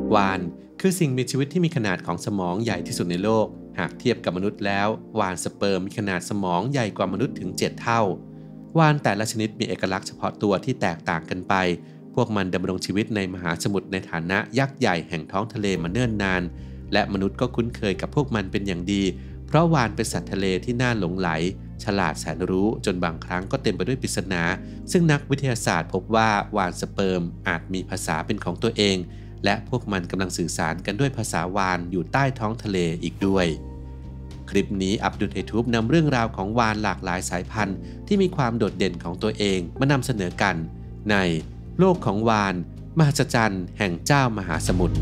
วาฬคือสิ่งมีชีวิตที่มีขนาดของสมองใหญ่ที่สุดในโลกหากเทียบกับมนุษย์แล้ววาฬสเปิร์มมีขนาดสมองใหญ่กว่ามนุษย์ถึง7เท่าวาฬแต่ละชนิดมีเอกลักษณ์เฉพาะตัวที่แตกต่างกันไปพวกมันดำรงชีวิตในมหาสมุทรในฐานะยักษ์ใหญ่แห่งท้องทะเลมาเนิ่นนานและมนุษย์ก็คุ้นเคยกับพวกมันเป็นอย่างดีเพราะวาฬเป็นสัตว์ทะเลที่น่าหลงไหลฉลาดแสนรู้จนบางครั้งก็เต็มไปด้วยปริศนาซึ่งนักวิทยาศาสตร์พบว่าวาฬสเปิร์มอาจมีภาษาเป็นของตัวเองและพวกมันกำลังสื่อสารกันด้วยภาษาวาฬอยู่ใต้ท้องทะเลอีกด้วยคลิปนี้อับดุลไฮทูบนำเรื่องราวของวาฬหลากหลายสายพันธุ์ที่มีความโดดเด่นของตัวเองมานำเสนอกันในโลกของวาฬมหัศจรรย์แห่งเจ้ามหาสมุทร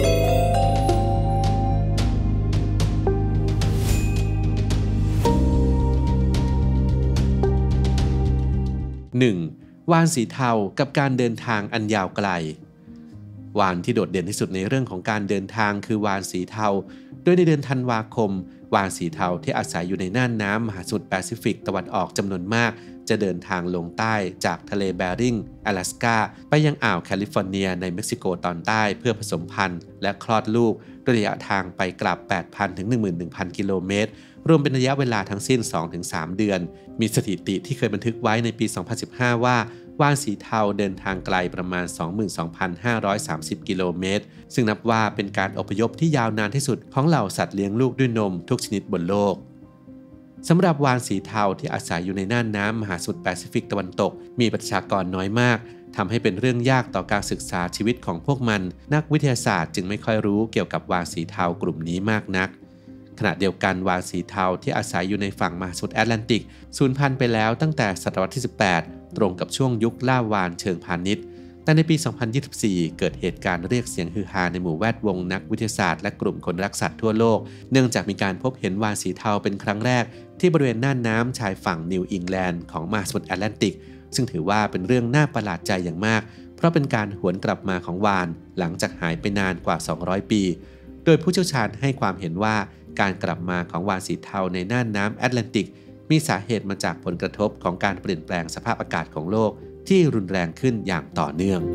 1. วาฬสีเทากับการเดินทางอันยาวไกลวาฬที่โดดเด่นที่สุดในเรื่องของการเดินทางคือวาฬสีเทาโดยในเดือนธันวาคมวาฬสีเทาที่อาศัยอยู่ในน่านน้ำมหาสมุทรแปซิฟิกตะวันออกจำนวนมากจะเดินทางลงใต้จากทะเลแบริ่ง阿拉สกาไปยังอ่าวแคลิฟอร์เนียในเม็กซิโกตอนใต้เพื่อผสมพันธุ์และคลอดลูกด้วยระยะทางไปกลับ 8,000 ถึง 11,000 กิโลเมตรรวมเป็นระยะเวลาทั้งสิ้น 2-3 เดือนมีสถิติที่เคยบันทึกไว้ในปี 2015 ว่าวาฬสีเทาเดินทางไกลประมาณ 22,530 กิโลเมตรซึ่งนับว่าเป็นการอพยพที่ยาวนานที่สุดของเหล่าสัตว์เลี้ยงลูกด้วยนมทุกชนิดบนโลกสำหรับวาฬสีเทาที่อาศัยอยู่ในน่านน้ำมหาสมุทรแปซิฟิกตะวันตกมีประชากรน้อยมากทำให้เป็นเรื่องยากต่อการศึกษาชีวิตของพวกมันนักวิทยาศาสตร์จึงไม่ค่อยรู้เกี่ยวกับวาฬสีเทากลุ่มนี้มากนักขณะเดียวกันวาฬสีเทาที่อาศัยอยู่ในฝั่งมหาสมุทรแอตแลนติกสูญพันธุ์ไปแล้วตั้งแต่ศตวรรษที่ 18 ตรงกับช่วงยุคล่าวาฬเชิงพาณิชย์แต่ในปี 2024 เกิดเหตุการณ์เรียกเสียงฮือฮาในหมู่แวดวงนักวิทยาศาสตร์และกลุ่มคนรักสัตว์ทั่วโลกเนื่องจากมีการพบเห็นวาฬสีเทาเป็นครั้งแรกที่บริเวณน่านน้ำชายฝั่งนิวอิงแลนด์ของมหาสมุทรแอตแลนติกซึ่งถือว่าเป็นเรื่องน่าประหลาดใจอย่างมากเพราะเป็นการหวนกลับมาของวาฬหลังจากหายไปนานกว่า 200 ปีโดยผู้เชี่ยวชาญให้ความเห็นว่าการกลับมาของวาฬสีเทาในน่านน้ำแอตแลนติกมีสาเหตุมาจากผลกระทบของการเปลี่ยนแปลงสภาพอากาศของโลกที่รุนแรงขึ้นอย่างต่อเนื่อง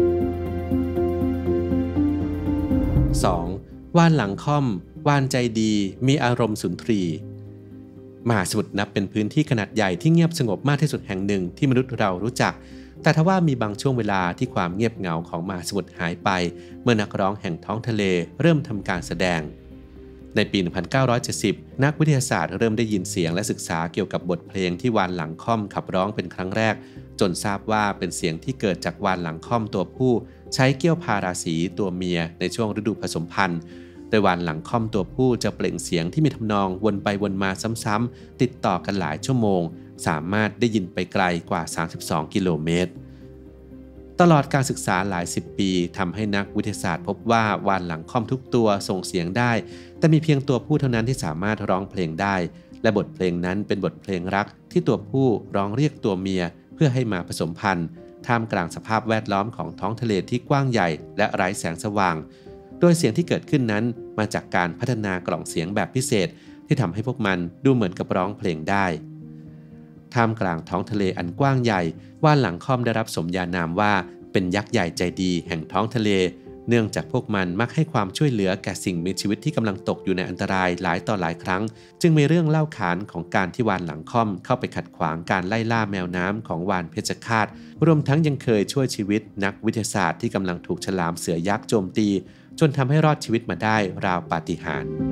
2. วาฬหลังค่อมวาฬใจดีมีอารมณ์สุนทรีมหาสมุทรนับเป็นพื้นที่ขนาดใหญ่ที่เงียบสงบมากที่สุดแห่งหนึ่งที่มนุษย์เรารู้จักแต่ทว่ามีบางช่วงเวลาที่ความเงียบเหงาของมหาสมุทรหายไปเมื่อนักร้องแห่งท้องทะเลเริ่มทำการแสดงในปี 1970 นักวิทยาศาสตร์เริ่มได้ยินเสียงและศึกษาเกี่ยวกับบทเพลงที่วาฬหลังค่อมขับร้องเป็นครั้งแรกจนทราบว่าเป็นเสียงที่เกิดจากวาฬหลังค่อมตัวผู้ใช้เกี้ยวพาราสีตัวเมียในช่วงฤดูผสมพันธุ์โดยวาฬหลังค่อมตัวผู้จะเปล่งเสียงที่มีทำนองวนไปวนมาซ้ำๆติดต่อกันหลายชั่วโมงสามารถได้ยินไปไกลกว่า 32 กิโลเมตรตลอดการศึกษาหลายสิบปีทำให้นักวิทยาศาสตร์พบว่าวาฬหลังค่อมทุกตัวส่งเสียงได้แต่มีเพียงตัวผู้เท่านั้นที่สามารถร้องเพลงได้และบทเพลงนั้นเป็นบทเพลงรักที่ตัวผู้ร้องเรียกตัวเมียเพื่อให้มาผสมพันธุ์ท่ามกลางสภาพแวดล้อมของท้องทะเลที่กว้างใหญ่และไร้แสงสว่างโดยเสียงที่เกิดขึ้นนั้นมาจากการพัฒนากล่องเสียงแบบพิเศษที่ทำให้พวกมันดูเหมือนกับร้องเพลงได้ท่ามกลางท้องทะเลอันกว้างใหญ่วาฬหลังค่อมได้รับสมญานามว่าเป็นยักษ์ใหญ่ใจดีแห่งท้องทะเลเนื่องจากพวกมันมักให้ความช่วยเหลือแก่สิ่งมีชีวิตที่กำลังตกอยู่ในอันตรายหลายต่อหลายครั้งจึงมีเรื่องเล่าขานของการที่วาฬหลังค่อมเข้าไปขัดขวางการไล่ล่าแมวน้ำของวาฬเพชฌฆาตรวมทั้งยังเคยช่วยชีวิตนักวิทยาศาสตร์ที่กำลังถูกฉลามเสือยักษ์โจมตีจนทำให้รอดชีวิตมาได้ราวปาฏิหาริย์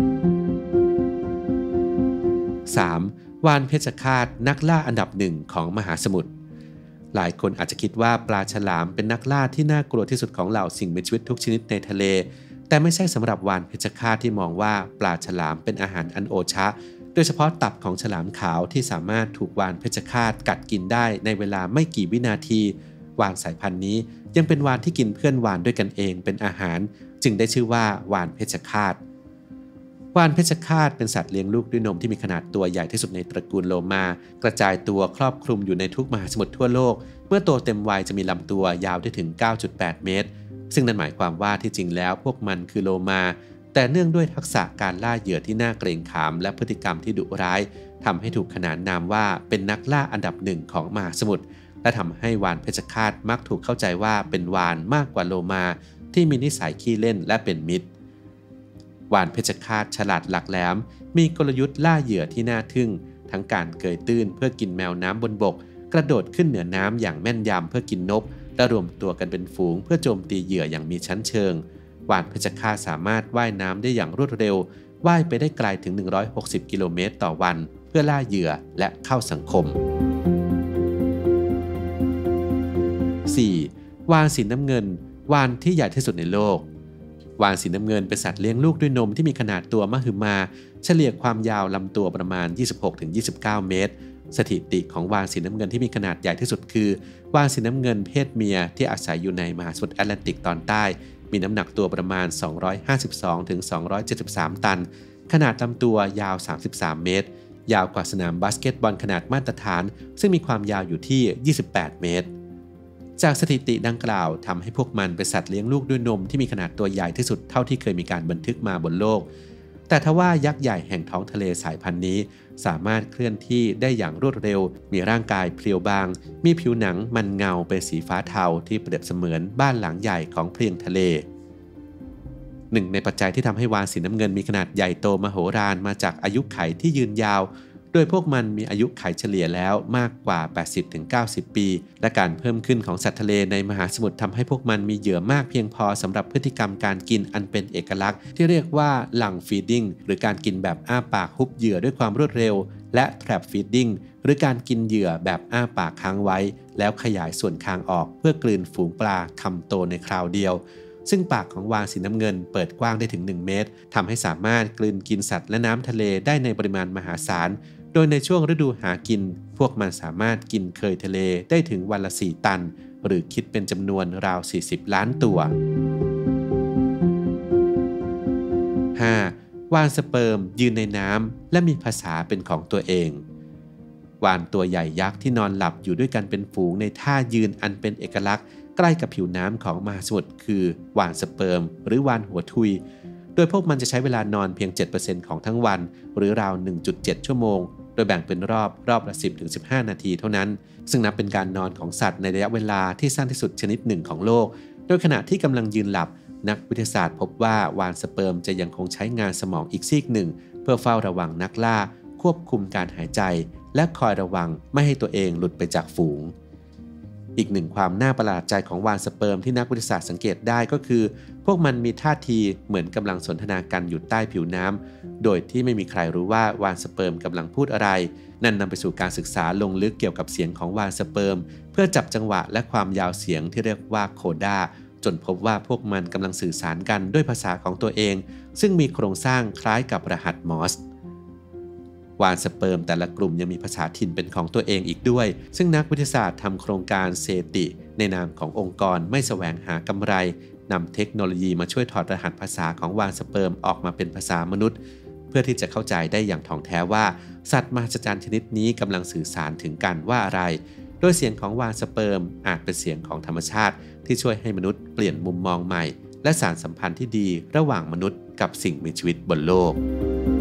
3. วาฬเพชฌฆาตนักล่าอันดับหนึ่งของมหาสมุทรหลายคนอาจจะคิดว่าปลาฉลามเป็นนักล่าที่น่ากลัวที่สุดของเหล่าสิ่งมีชีวิตทุกชนิดในทะเลแต่ไม่ใช่สำหรับวาฬเพชฌฆาตที่มองว่าปลาฉลามเป็นอาหารอันโอชะโดยเฉพาะตับของฉลามขาวที่สามารถถูกวาฬเพชฌฆาตกัดกินได้ในเวลาไม่กี่วินาทีวาฬสายพันธุ์นี้ยังเป็นวาฬที่กินเพื่อนวาฬด้วยกันเองเป็นอาหารจึงได้ชื่อว่าวาฬเพชฌฆาตวาฬเพชฌฆาตเป็นสัตว์เลี้ยงลูกด้วยนมที่มีขนาดตัวใหญ่ที่สุดในตระกูลโลมากระจายตัวครอบคลุมอยู่ในทุกมหาสมุทรทั่วโลกเมื่อโตเต็มวัยจะมีลำตัวยาวได้ถึง 9.8 เมตรซึ่งนั่นหมายความว่าที่จริงแล้วพวกมันคือโลมาแต่เนื่องด้วยทักษะการล่าเหยื่อที่น่าเกรงขามและพฤติกรรมที่ดุร้ายทำให้ถูกขนานนามว่าเป็นนักล่าอันดับหนึ่งของมหาสมุทรและทำให้วาฬเพชฌฆาตมักถูกเข้าใจว่าเป็นวาฬมากกว่าโลมาที่มีนิสัยขี้เล่นและเป็นมิตรวาฬเพชฌฆาตฉลาดหลักแหลมมีกลยุทธ์ล่าเหยื่อที่น่าทึ่งทั้งการเกยตื้นเพื่อกินแมวน้ำบนบกกระโดดขึ้นเหนือน้ำอย่างแม่นยำเพื่อกินนกและรวมตัวกันเป็นฝูงเพื่อโจมตีเหยื่ออย่างมีชั้นเชิงวาฬเพชฌฆาตสามารถว่ายน้ำได้อย่างรวดเร็วว่ายไปได้ไกลถึง160 กิโลเมตรต่อวันเพื่อล่าเหยื่อและเข้าสังคม 4. วาฬสีน้ำเงินวาฬที่ใหญ่ที่สุดในโลกวาฬสีน้ำเงินเป็นสัตว์เลี้ยงลูกด้วยนมที่มีขนาดตัวมหึมาเฉลี่ยความยาวลำตัวประมาณ 26-29 เมตรสถิติของวาฬสีน้ำเงินที่มีขนาดใหญ่ที่สุดคือวาฬสีน้ำเงินเพศเมียที่อาศัยอยู่ในมหาสมุทรแอตแลนติกตอนใต้มีน้ำหนักตัวประมาณ 252-273 ตันขนาดลำตัวยาว 33 เมตรยาวกว่าสนามบาสเกตบอลขนาดมาตรฐานซึ่งมีความยาวอยู่ที่ 28 เมตรจากสถิติดังกล่าวทำให้พวกมันเป็นสัตว์เลี้ยงลูกด้วยนมที่มีขนาดตัวใหญ่ที่สุดเท่าที่เคยมีการบันทึกมาบนโลกแต่ทว่ายักษ์ใหญ่แห่งท้องทะเลสายพันธุ์นี้สามารถเคลื่อนที่ได้อย่างรวดเร็วมีร่างกายเพรียวบางมีผิวหนังมันเงาเป็นสีฟ้าเทาที่เปรียบเสมือนบ้านหลังใหญ่ของเพลียงทะเลหนึ่งในปัจจัยที่ทำให้วาฬสีน้ำเงินมีขนาดใหญ่โตมโหฬารมาจากอายุขัยที่ยืนยาวโดยพวกมันมีอายุขัยเฉลี่ยแล้วมากกว่า 80-90 ปีและการเพิ่มขึ้นของสัตว์ทะเลในมหาสมุทรทำให้พวกมันมีเหยื่อมากเพียงพอสำหรับพฤติกรรมการกินอันเป็นเอกลักษณ์ที่เรียกว่าลังฟีดดิ้งหรือการกินแบบอ้าปากฮุบเหยื่อด้วยความรวดเร็วและแทรปฟีดดิ้งหรือการกินเหยื่อแบบอ้าปากค้างไว้แล้วขยายส่วนคางออกเพื่อกลืนฝูงปลาคำโตในคราวเดียวซึ่งปากของวาฬสีน้ำเงินเปิดกว้างได้ถึง1 เมตรทำให้สามารถกลืนกินสัตว์และน้ำทะเลได้ในปริมาณมหาศาลโดยในช่วงฤดูหากินพวกมันสามารถกินเคยทะเลได้ถึงวันละ4 ตันหรือคิดเป็นจำนวนราว40 ล้านตัว 5. วาฬสเปิร์มยืนในน้ำและมีภาษาเป็นของตัวเองวาฬตัวใหญ่ยักษ์ที่นอนหลับอยู่ด้วยกันเป็นฝูงในท่ายืนอันเป็นเอกลักษณ์ใกล้กับผิวน้ำของมหาสมุทรคือวาฬสเปิร์มหรือวาฬหัวทุยโดยพวกมันจะใช้เวลานอนเพียง 7% ของทั้งวันหรือราว 1.7 ชั่วโมงโดยแบ่งเป็นรอบละ 10-15 นาทีเท่านั้นซึ่งนับเป็นการนอนของสัตว์ในระยะเวลาที่สั้นที่สุดชนิดหนึ่งของโลกโดยขณะที่กำลังยืนหลับนักวิทยาศาสตร์พบว่าวาฬสเปิร์มจะยังคงใช้งานสมองอีกซีกหนึ่งเพื่อเฝ้าระวังนักล่าควบคุมการหายใจและคอยระวังไม่ให้ตัวเองหลุดไปจากฝูงอีกหนึ่งความน่าประหลาดใจของวาฬสเปิร์มที่นักวิทยาศาสตร์สังเกตได้ก็คือพวกมันมีท่าทีเหมือนกำลังสนทนากันอยู่ใต้ผิวน้ำโดยที่ไม่มีใครรู้ว่าวาฬสเปิร์มกำลังพูดอะไรนั่นนำไปสู่การศึกษาลงลึกเกี่ยวกับเสียงของวาฬสเปิร์มเพื่อจับจังหวะและความยาวเสียงที่เรียกว่าโคดาจนพบว่าพวกมันกำลังสื่อสารกันด้วยภาษาของตัวเองซึ่งมีโครงสร้างคล้ายกับรหัสมอร์สวาฬสเปิร์มแต่ละกลุ่มยังมีภาษาถิ่นเป็นของตัวเองอีกด้วยซึ่งนักวิทยาศาสตร์ทำโครงการเซติในนามขององค์กรไม่แสวงหากำไรนำเทคโนโลยีมาช่วยถอดรหัสภาษาของวาฬสเปิร์มออกมาเป็นภาษามนุษย์เพื่อที่จะเข้าใจได้อย่างถ่องแท้ว่าสัตว์มหัศจรรย์ชนิดนี้กำลังสื่อสารถึงกันว่าอะไรโดยเสียงของวาฬสเปิร์มอาจเป็นเสียงของธรรมชาติที่ช่วยให้มนุษย์เปลี่ยนมุมมองใหม่และสานสัมพันธ์ที่ดีระหว่างมนุษย์กับสิ่งมีชีวิตบนโลก